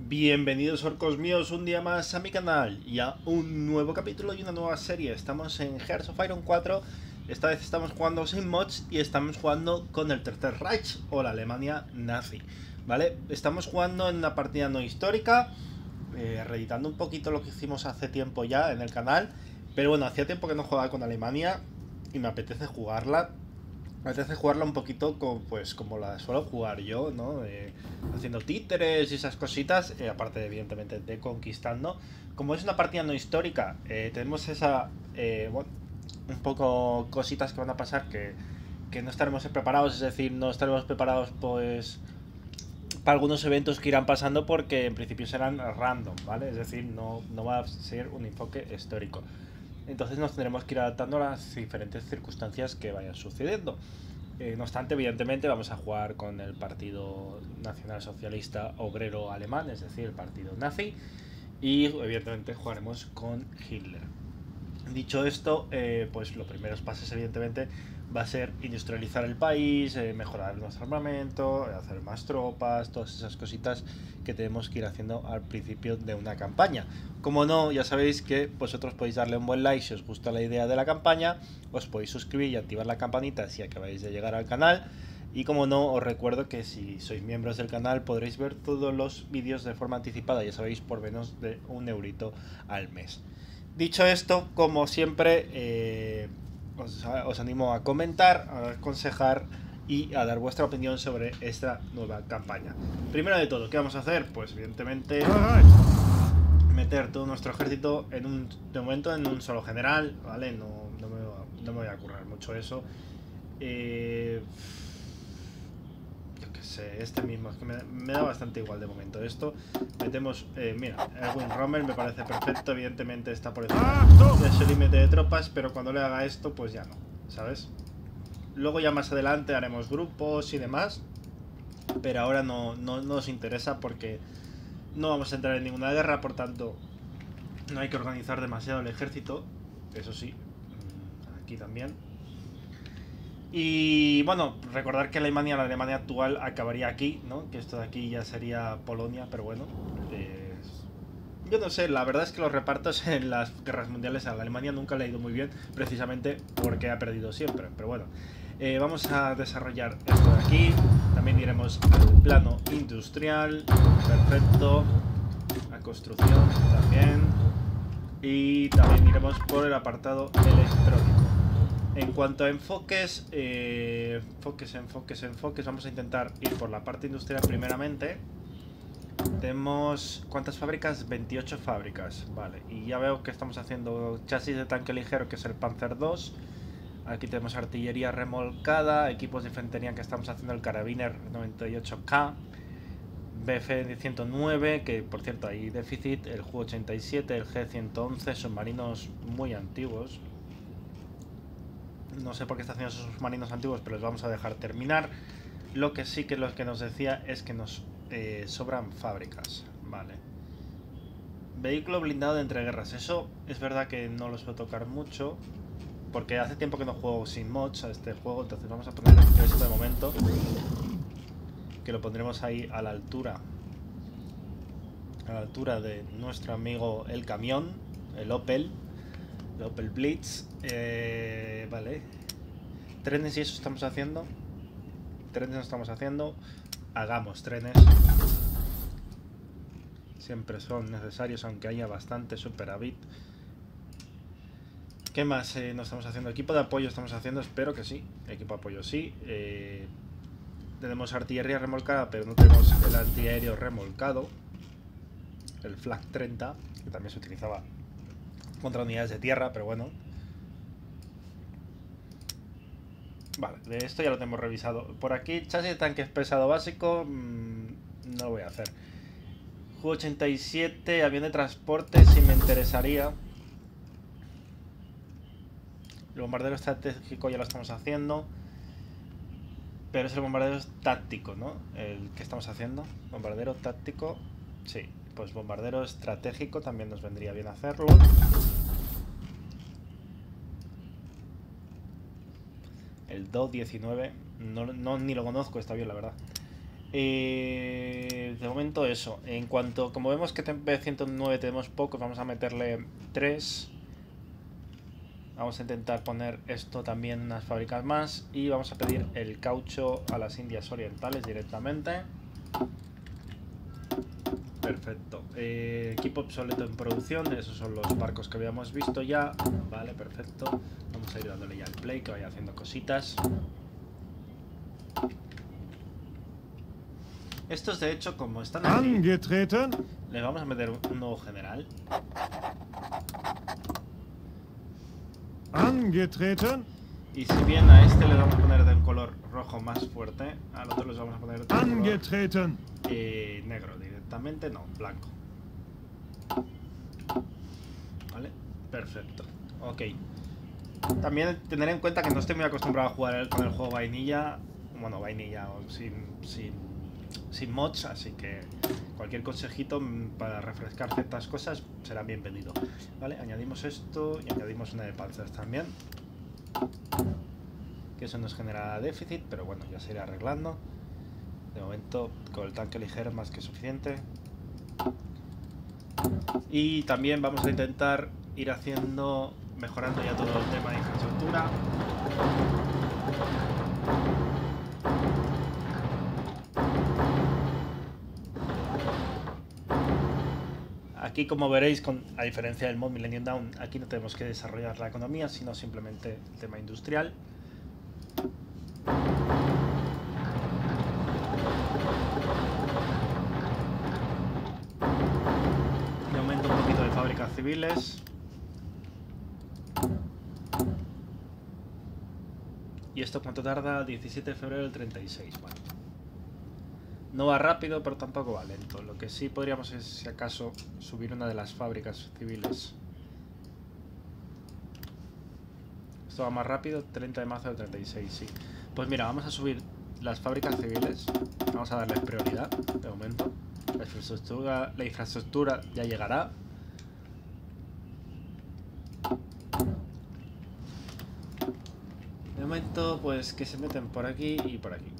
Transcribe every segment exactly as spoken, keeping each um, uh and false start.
Bienvenidos orcos míos un día más a mi canal y a un nuevo capítulo y una nueva serie. Estamos en Hearts of Iron cuatro, esta vez estamos jugando sin mods y estamos jugando con el Tercer Reich o la Alemania nazi, ¿vale? Estamos jugando en una partida no histórica, eh, reeditando un poquito lo que hicimos hace tiempo ya en el canal, pero bueno, hacía tiempo que no jugaba con Alemania y me apetece jugarla. Me apetece jugarla un poquito como, pues, como la suelo jugar yo, ¿no? Eh, haciendo títeres y esas cositas, eh, aparte evidentemente de conquistando. Como es una partida no histórica, eh, tenemos esa, eh, bueno, un poco cositas que van a pasar que, que no estaremos preparados, es decir, no estaremos preparados pues para algunos eventos que irán pasando porque en principio serán random, ¿vale? Es decir, no, no va a ser un enfoque histórico. Entonces nos tendremos que ir adaptando a las diferentes circunstancias que vayan sucediendo. Eh, no obstante, evidentemente vamos a jugar con el Partido Nacional Socialista Obrero Alemán, es decir, el partido nazi, y evidentemente jugaremos con Hitler. Dicho esto, eh, pues los primeros pasos evidentemente va a ser industrializar el país, eh, mejorar nuestro armamento, hacer más tropas, todas esas cositas que tenemos que ir haciendo al principio de una campaña. Como no, ya sabéis que vosotros podéis darle un buen like si os gusta la idea de la campaña, os podéis suscribir y activar la campanita si acabáis de llegar al canal. Y como no, os recuerdo que si sois miembros del canal podréis ver todos los vídeos de forma anticipada, ya sabéis, por menos de un eurito al mes. Dicho esto, como siempre, eh, os, os animo a comentar, a aconsejar y a dar vuestra opinión sobre esta nueva campaña. Primero de todo, ¿qué vamos a hacer? Pues evidentemente meter todo nuestro ejército en un, de momento en un solo general, ¿vale? No, no, me, no me voy a currar mucho eso. Eh, yo qué sé, este mismo, es que me, me da bastante igual de momento esto. Metemos, eh, mira, Erwin Rommel me parece perfecto, evidentemente está por encima de su límite de tropas, pero cuando le haga esto, pues ya no, ¿sabes? Luego ya más adelante haremos grupos y demás, pero ahora no, no, no nos interesa porque no vamos a entrar en ninguna guerra, por tanto no hay que organizar demasiado el ejército, eso sí, aquí también. Y bueno, recordar que Alemania, la Alemania actual acabaría aquí, ¿no? Que esto de aquí ya sería Polonia, pero bueno, eh, yo no sé, la verdad es que los repartos en las guerras mundiales a la Alemania nunca le ha ido muy bien, precisamente porque ha perdido siempre, pero bueno. Eh, vamos a desarrollar esto de aquí, también iremos al plano industrial, perfecto, a construcción también, y también iremos por el apartado electrónico. En cuanto a enfoques, eh, enfoques, enfoques, enfoques, vamos a intentar ir por la parte industrial primeramente. Tenemos, ¿cuántas fábricas? veintiocho fábricas, vale, y ya veo que estamos haciendo chasis de tanque ligero, que es el Panzer dos. Aquí tenemos artillería remolcada, equipos de infantería que estamos haciendo el Karabiner noventa y ocho K, B F ciento nueve, que por cierto hay déficit, el Ju ochenta y siete, el G ciento once, submarinos muy antiguos. No sé por qué está haciendo esos submarinos antiguos, pero los vamos a dejar terminar. Lo que sí que lo que nos decía es que nos eh, sobran fábricas, vale. Vehículo blindado de entreguerras, eso es verdad que no los puedo tocar mucho, porque hace tiempo que no juego sin mods a este juego, entonces vamos a poner esto de momento, que lo pondremos ahí a la altura, a la altura de nuestro amigo el camión, el Opel, el Opel Blitz, eh, vale. Trenes y eso estamos haciendo, trenes no estamos haciendo, hagamos trenes, siempre son necesarios aunque haya bastante superávit. ¿Qué más eh, no estamos haciendo? Equipo de apoyo estamos haciendo, espero que sí. Equipo de apoyo sí. Eh, tenemos artillería remolcada, pero no tenemos el antiaéreo remolcado. El Flak treinta, que también se utilizaba contra unidades de tierra, pero bueno. Vale, de esto ya lo tenemos revisado. Por aquí, chasis de tanque pesado básico, mmm, no lo voy a hacer. Ju ochenta y siete, avión de transporte, si me interesaría. El bombardero estratégico ya lo estamos haciendo, pero es el bombardero táctico, ¿no? El que estamos haciendo. Bombardero táctico, sí. Pues bombardero estratégico también nos vendría bien hacerlo. El Do diecinueve, no, no, ni lo conozco, está bien la verdad. Eh, de momento eso. En cuanto, como vemos que T P ciento nueve tenemos pocos, vamos a meterle tres. Vamos a intentar poner esto también en unas fábricas más. Y vamos a pedir el caucho a las Indias Orientales directamente. Perfecto. Eh, equipo obsoleto en producción. Esos son los barcos que habíamos visto ya. Vale, perfecto. Vamos a ir dándole ya el play, que vaya haciendo cositas. Estos, de hecho, como están aquí, les vamos a meter un nuevo general. Angetreten. Y si bien a este le vamos a poner de un color rojo más fuerte, al otro les vamos a poner de un color eh, negro directamente, no, blanco. Vale, perfecto. Ok. También tener en cuenta que no estoy muy acostumbrado a jugar con el juego vainilla. Bueno, vainilla o sin, sin, sin mods, así que cualquier consejito para refrescar ciertas cosas será bienvenido. Vale, añadimos esto y añadimos una de panzers también. Que eso nos genera déficit, pero bueno, ya se irá arreglando. De momento, con el tanque ligero más que suficiente. Y también vamos a intentar ir haciendo, mejorando ya todo el tema de infraestructura. Aquí, como veréis, con, a diferencia del mod Millennium Dawn, aquí no tenemos que desarrollar la economía, sino simplemente el tema industrial. Y aumento un poquito de fábricas civiles. ¿Y esto cuánto tarda? diecisiete de febrero del treinta y seis. Bueno. No va rápido, pero tampoco va lento. Lo que sí podríamos es, si acaso, subir una de las fábricas civiles. Esto va más rápido, treinta de marzo del treinta y seis, sí. Pues mira, vamos a subir las fábricas civiles. Vamos a darles prioridad, de momento. La infraestructura, la infraestructura ya llegará. De momento, pues que se meten por aquí y por aquí.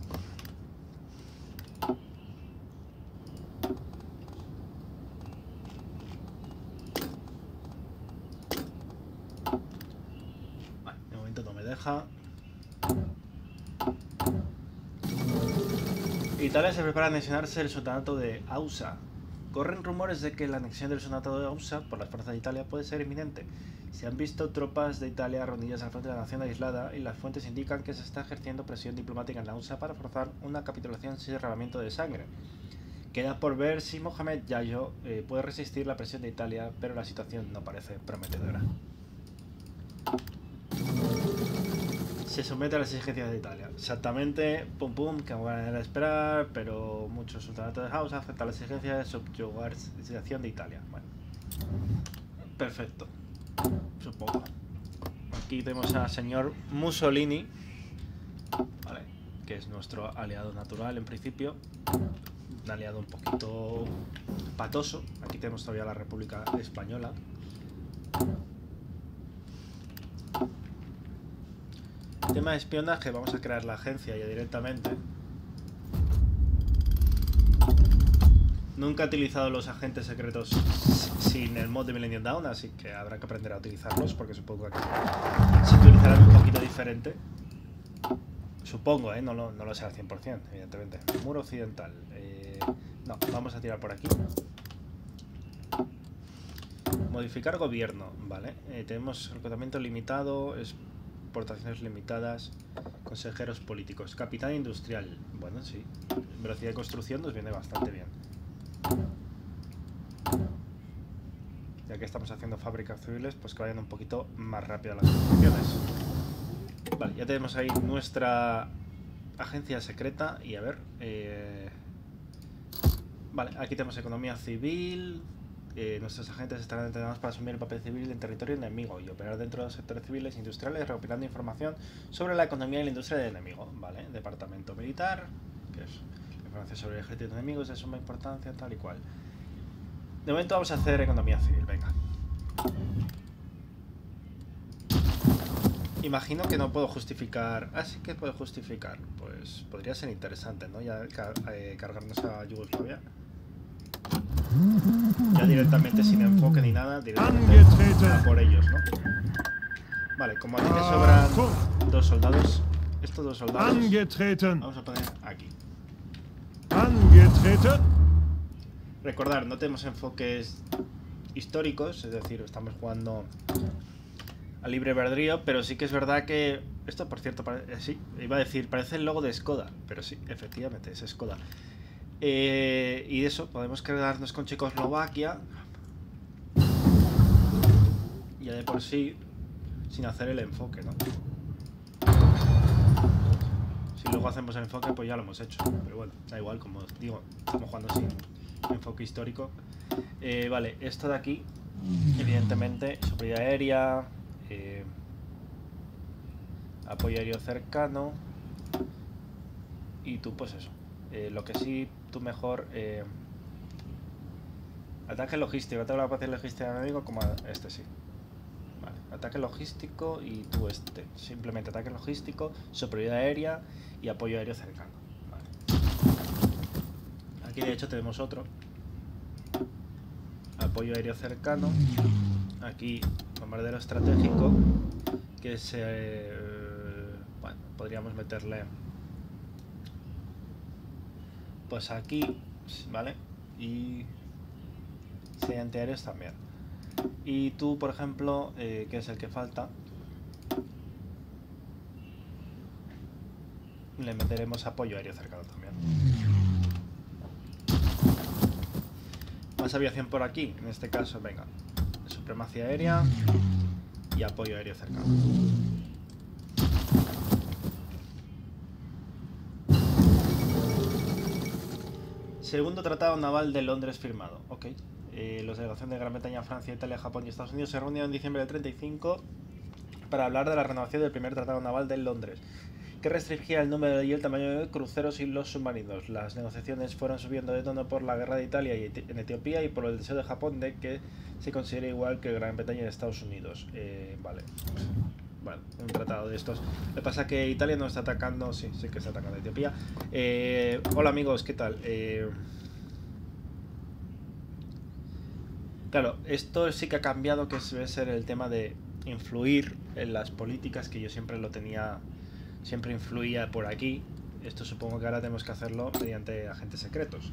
Italia se prepara a anexionarse el sultanato de Ausa. Corren rumores de que la anexión del sultanato de Ausa por las fuerzas de Italia puede ser inminente. Se han visto tropas de Italia reunidas al frente de la nación aislada y las fuentes indican que se está ejerciendo presión diplomática en la Ausa para forzar una capitulación sin derramamiento de sangre. Queda por ver si Mohamed Yayo eh, puede resistir la presión de Italia, pero la situación no parece prometedora. Se somete a las exigencias de Italia. Exactamente, pum pum, que van a esperar, pero muchos sultanatos de House aceptan las exigencias de subyugación de Italia. Bueno, perfecto, supongo. Aquí tenemos al señor Mussolini, ¿vale? Que es nuestro aliado natural en principio. Un aliado un poquito patoso. Aquí tenemos todavía la República Española. Tema de espionaje, vamos a crear la agencia ya directamente. Nunca he utilizado los agentes secretos sin el mod de Millennium Dawn, así que habrá que aprender a utilizarlos porque supongo que se utilizarán un poquito diferente. Supongo, ¿eh? No lo, no lo sé al cien por cien, evidentemente. Muro occidental. Eh, no, vamos a tirar por aquí. Modificar gobierno, vale. Eh, tenemos reclutamiento limitado, exportaciones limitadas, consejeros políticos, capitán industrial. Bueno, sí. Velocidad de construcción nos viene bastante bien. Ya que estamos haciendo fábricas civiles, pues que vayan un poquito más rápido las construcciones. Vale, ya tenemos ahí nuestra agencia secreta. Y a ver... Eh... Vale, aquí tenemos economía civil. Eh, nuestros agentes estarán entrenados para asumir el papel civil en territorio enemigo y operar dentro de los sectores civiles e industriales, recopilando información sobre la economía y la industria del enemigo. Vale, departamento militar, que es información sobre el ejército de enemigos de suma importancia, tal y cual. De momento vamos a hacer economía civil, venga. Imagino que no puedo justificar... Ah, sí que puedo justificar. Pues podría ser interesante, ¿no? Ya car eh, cargarnos a Yugoslavia. Ya directamente sin enfoque ni nada, directamente a por ellos, ¿no? Vale, como a ti te sobran dos soldados, estos dos soldados vamos a poner aquí. Recordar, no tenemos enfoques históricos, es decir, estamos jugando a libre albedrío, pero sí que es verdad que... Esto, por cierto, parece, sí, iba a decir, parece el logo de Skoda, pero sí, efectivamente, es Skoda. Eh, y eso, podemos quedarnos con Checoslovaquia. Ya de por sí, sin hacer el enfoque, ¿no? Si luego hacemos el enfoque, pues ya lo hemos hecho. Pero bueno, da igual, como digo, estamos jugando sin enfoque histórico. Eh, vale, esto de aquí, evidentemente, superioridad aérea, eh, apoyo aéreo cercano. Y tú, pues eso. Eh, lo que sí, tú mejor... Eh, ataque logístico, ataque a la capacidad logística del enemigo como este, sí. Vale, ataque logístico y tú este. Simplemente ataque logístico, superioridad aérea y apoyo aéreo cercano. Vale. Aquí de hecho tenemos otro. Apoyo aéreo cercano. Aquí bombardero estratégico. Que se... Eh, bueno, podríamos meterle... Pues aquí, ¿vale? Y... Sí, antiaéreos también. Y tú, por ejemplo, eh, que es el que falta, le meteremos apoyo aéreo cercano también. Más aviación por aquí, en este caso, venga. Supremacía aérea y apoyo aéreo cercano. Segundo Tratado Naval de Londres firmado. Ok. Eh, los delegaciones de Gran Bretaña, Francia, Italia, Japón y Estados Unidos se reunieron en diciembre del treinta y cinco para hablar de la renovación del primer Tratado Naval de Londres, que restringía el número y el tamaño de cruceros y los submarinos. Las negociaciones fueron subiendo de tono por la guerra de Italia y en Etiopía y por el deseo de Japón de que se considere igual que Gran Bretaña y Estados Unidos. Eh, vale. Bueno, un tratado de estos. Lo que pasa es que Italia no está atacando... Sí, sí que está atacando a Etiopía. Eh, hola amigos, ¿qué tal? Eh... Claro, esto sí que ha cambiado, que debe ser el tema de influir en las políticas, que yo siempre lo tenía, siempre influía por aquí. Esto supongo que ahora tenemos que hacerlo mediante agentes secretos.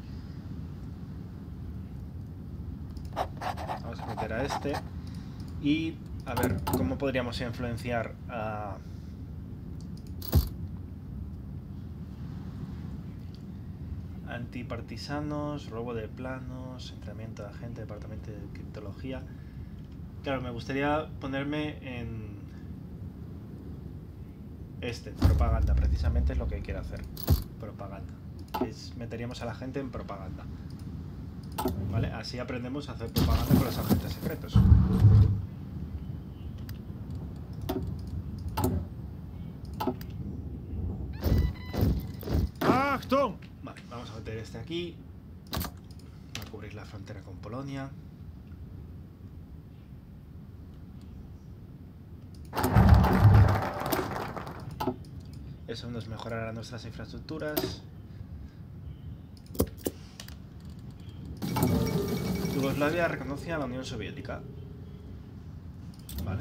Vamos a meter a este. Y a ver, ¿cómo podríamos influenciar a... antipartisanos, robo de planos, entrenamiento de agente, departamento de criptología? Claro, me gustaría ponerme en este, propaganda, precisamente es lo que quiero hacer, propaganda. Es, meteríamos a la gente en propaganda, ¿vale? Así aprendemos a hacer propaganda con los agentes secretos. ¡Achtung! Vale, vamos a meter este aquí. Vamos a cubrir la frontera con Polonia. Eso nos mejorará nuestras infraestructuras. Yugoslavia reconoce a la Unión Soviética. Vale.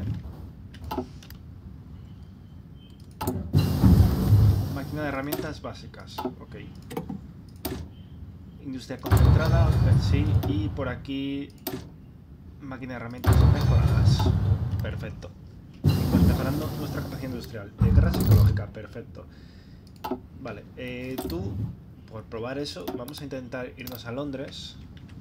Máquina de herramientas básicas. Ok. Industria concentrada. Sí. Y por aquí... máquina de herramientas mejoradas. Perfecto. Pues mejorando nuestra capacidad industrial. Eh, guerra psicológica. Perfecto. Vale. Eh, tú, por probar eso, vamos a intentar irnos a Londres.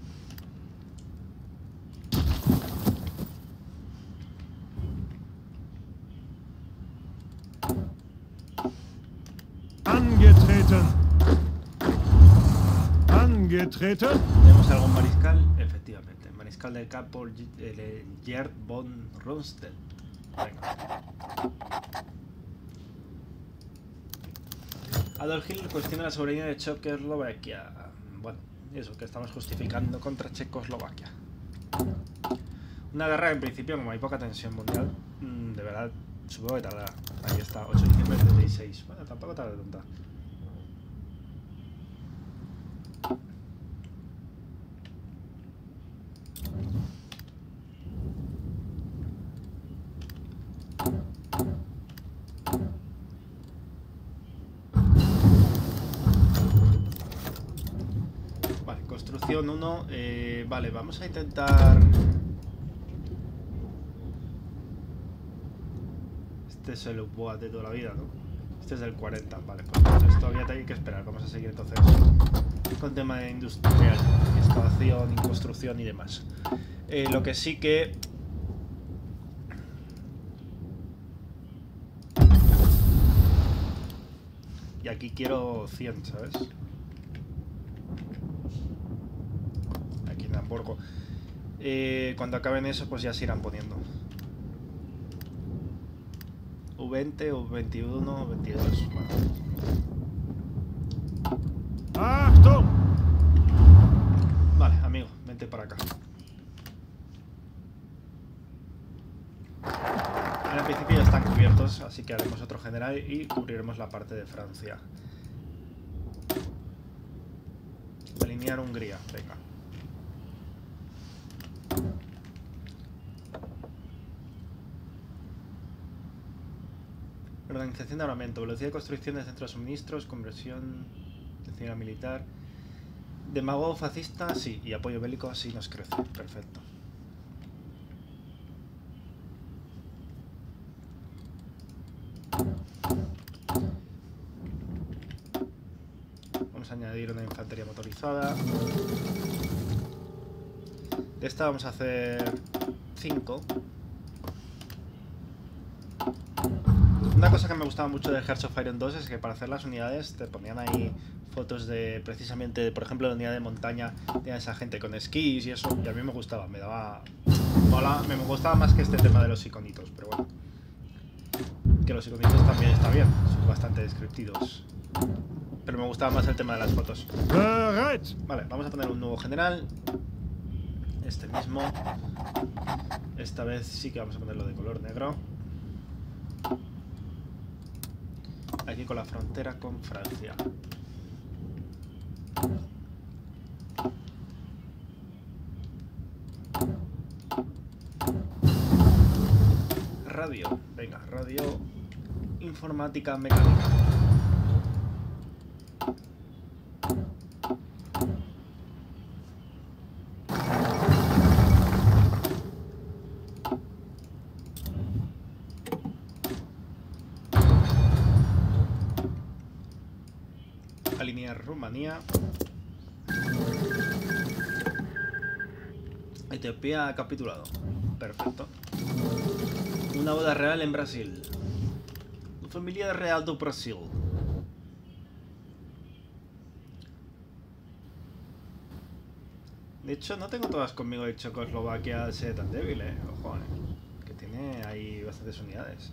Angetreten. Angetreten. ¿Tenemos algún mariscal? Efectivamente. Mariscal del campo Gerd von Rundstedt. Venga. Adolf Hitler cuestiona la soberanía de Checoslovaquia. Bueno, eso que estamos justificando contra Checoslovaquia. Una guerra en principio, como hay poca tensión mundial, de verdad Supongo que tardará. Ahí está, ocho de diciembre del treinta y seis. Bueno, tampoco tarda tanta. Vale, construcción uno. Eh, vale, vamos a intentar... Este es el Boat de toda la vida, ¿no? Este es del cuarenta, vale, pues entonces todavía hay que esperar. Vamos a seguir entonces con tema de industrial, excavación, y construcción y demás. Eh, lo que sí que... Y aquí quiero cien, ¿sabes? Aquí en Hamburgo. Eh, cuando acaben eso, pues ya se irán poniendo. U veinte, U veintiuno, U veintidós. Bueno. Achtung! Vale, amigo, vente para acá. En principio ya están cubiertos, así que haremos otro general y cubriremos la parte de Francia. Alinear Hungría, venga. Organización de armamento, velocidad de construcción de centros de suministros, conversión de ciencia militar. Demagogo fascista, sí, y apoyo bélico, sí nos crece. Perfecto. Vamos a añadir una infantería motorizada. De esta vamos a hacer cinco. Una cosa que me gustaba mucho de Hearts of Iron dos es que para hacer las unidades te ponían ahí fotos de, precisamente, por ejemplo, la unidad de montaña, tenía esa gente con esquís y eso, y a mí me gustaba, me daba... Mola, me gustaba más que este tema de los iconitos, pero bueno. Que los iconitos también está bien, son bastante descriptivos. Pero me gustaba más el tema de las fotos. Vale, vamos a poner un nuevo general. Este mismo. Esta vez sí que vamos a ponerlo de color negro. Aquí con la frontera con Francia. Radio, venga, radio informática mecánica. Alinear Rumanía. Etiopía ha capitulado. Perfecto. Una boda real en Brasil. Familia real do Brasil. De hecho, no tengo todas conmigo de Checoslovaquia sea tan débil, eh. Ojo, eh. Que tiene ahí bastantes unidades.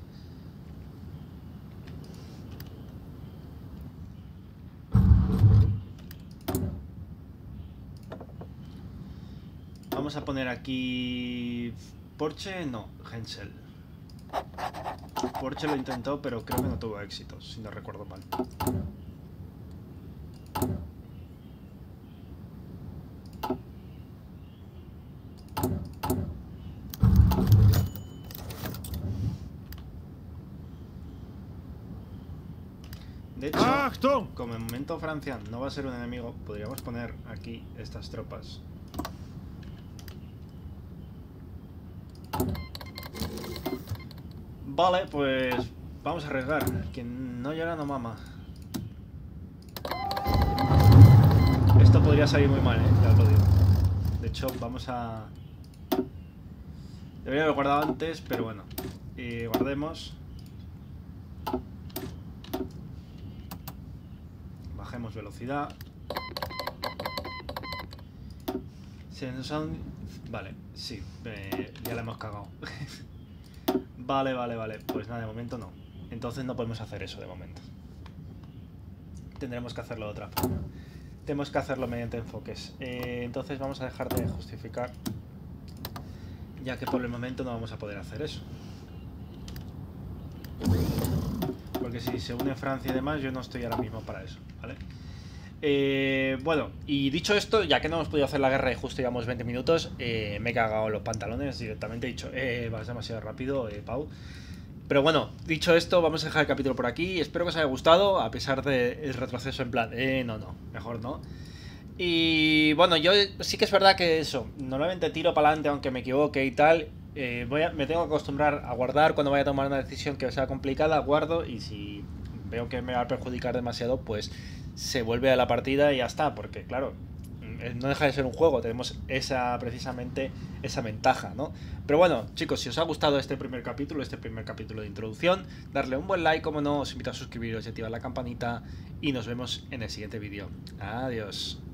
Vamos a poner aquí... Porsche, no, Hensel. Porsche lo intentó, pero creo que no tuvo éxito, si no recuerdo mal. De hecho, como en momento Francia no va a ser un enemigo, podríamos poner aquí estas tropas. Vale, pues vamos a arriesgar. Quien no llora no mama. Esto podría salir muy mal, ¿eh? Ya os lo digo. De hecho, vamos a... Debería haber guardado antes, pero bueno. Y guardemos. Bajemos velocidad. Si son... Vale, sí. Eh, ya la hemos cagado. Vale, vale, vale. Pues nada, de momento no. Entonces no podemos hacer eso de momento. Tendremos que hacerlo de otra forma. Tenemos que hacerlo mediante enfoques. Eh, entonces vamos a dejar de justificar, ya que por el momento no vamos a poder hacer eso. porque si se une Francia y demás, yo no estoy ahora mismo para eso, ¿vale? Eh, bueno, y dicho esto, ya que no hemos podido hacer la guerra y justo llevamos veinte minutos, eh, me he cagado en los pantalones directamente, he dicho, eh, vas demasiado rápido, eh, Pau. Pero bueno, dicho esto, vamos a dejar el capítulo por aquí. Espero que os haya gustado, a pesar del retroceso en plan, eh, no, no, mejor no. Y bueno, yo sí que es verdad que eso, normalmente tiro para adelante aunque me equivoque y tal. Eh, voy a, me tengo que acostumbrar a guardar cuando vaya a tomar una decisión que sea complicada, guardo, y si veo que me va a perjudicar demasiado, pues se vuelve a la partida y ya está, porque claro, no deja de ser un juego, tenemos esa precisamente esa ventaja, ¿no? Pero bueno, chicos, si os ha gustado este primer capítulo, este primer capítulo de introducción, darle un buen like, como no, os invito a suscribiros y activar la campanita, y nos vemos en el siguiente vídeo. Adiós.